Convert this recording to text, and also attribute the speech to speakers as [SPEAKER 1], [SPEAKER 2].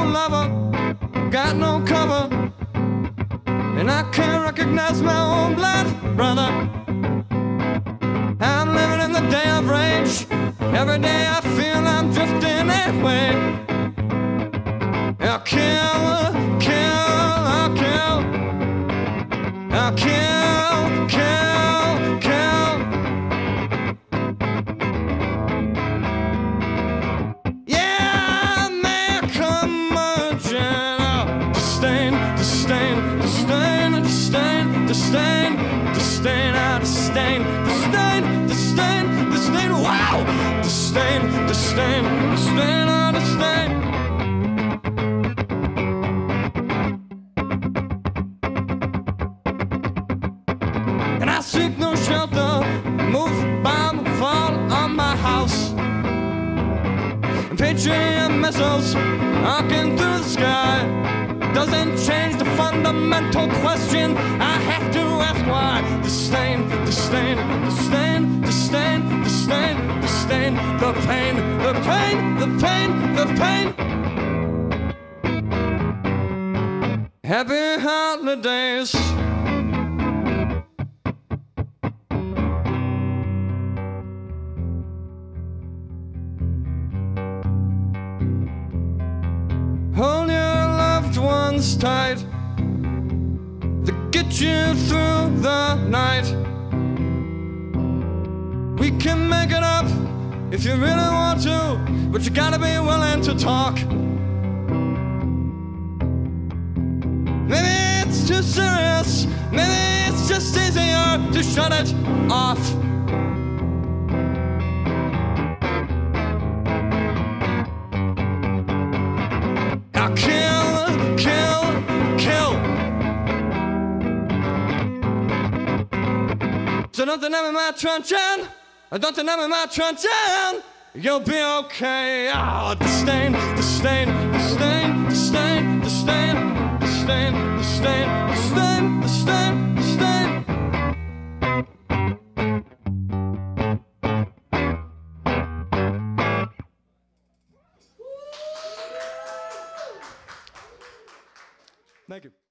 [SPEAKER 1] lover, got no cover, and I can't recognize my own blood brother. I'm living in the day of rage. Every day I feel I'm drifting that way. I'll kill, kill, I'll kill, I'll kill, kill, kill. Yeah, make a margin. Disdain, disdain, disdain, disdain, disdain, disdain, I disdain, disdain, disdain, disdain, wow! Disdain, disdain, disdain, I disdain. And I seek no shelter, moved by the fall of my house. Patriot missiles arcing through the sky doesn't change the fundamental question. I have to ask why. Disdain, disdain, disdain, disdain, disdain, disdain. The pain, the pain, the pain, the pain. Happy holidays. Hold your loved ones tight to get you through the night. We can make it up if you really want to, but you gotta be willing to talk. Maybe it's too serious, maybe it's just easier to shut it off. I'll kill, kill, kill. So don't deny me my truncheon, don't deny me my truncheon. You'll be okay. Oh, disdain, disdain, disdain, disdain, disdain, disdain, disdain, disdain, disdain, disdain. Thank you.